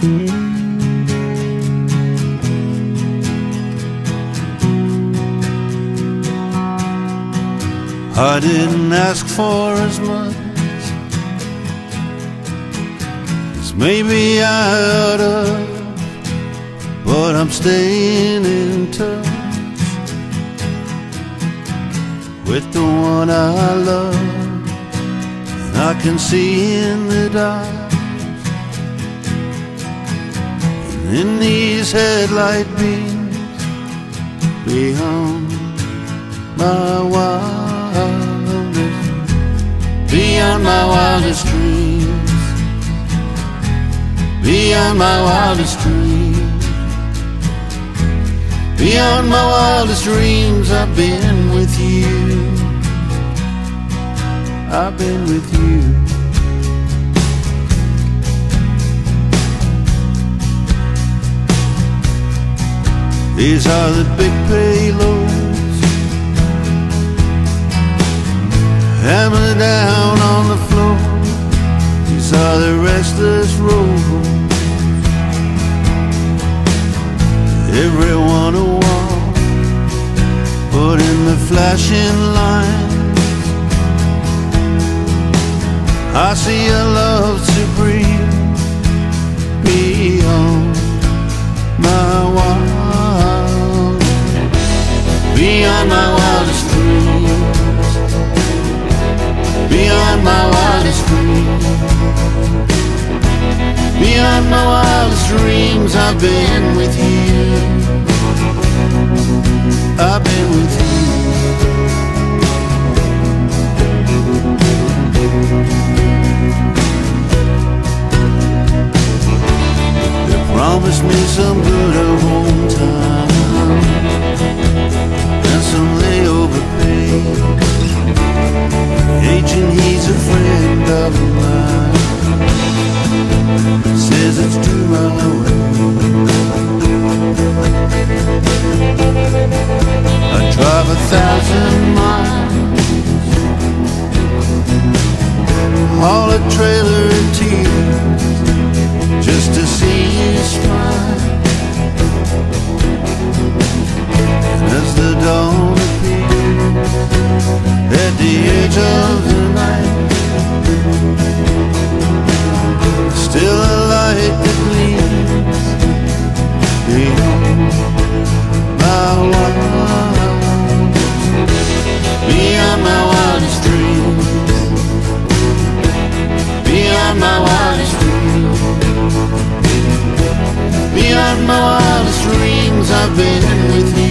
I didn't ask for as much as maybe I oughta, but I'm staying in touch with the one I love, and I can see in the dark, and in these headlight beams, beyond my beyond my wildest dreams, beyond my wildest dreams, beyond my wildest dreams, I've been with you, I've been with you. These are the big payloads, hammer down on the floor. These are the restless roads, everyone a walk, put in the flashing lines. I see a love supreme beyond my wild, beyond my wildest dreams, beyond my wildest dreams, beyond my wildest dreams, I've been with you, I've been with you. They promised me some good at home time and some layover pay. Agent, he's a friend of mine, says it's due my way. I drive 1,000 miles, haul a trailer of tears, just to see you smile. And as the dawn appears at the edge of the night, still a light that gleams beyond my wildest, beyond my wildest dreams, beyond my wildest dreams, beyond my wildest dreams, I've been with you.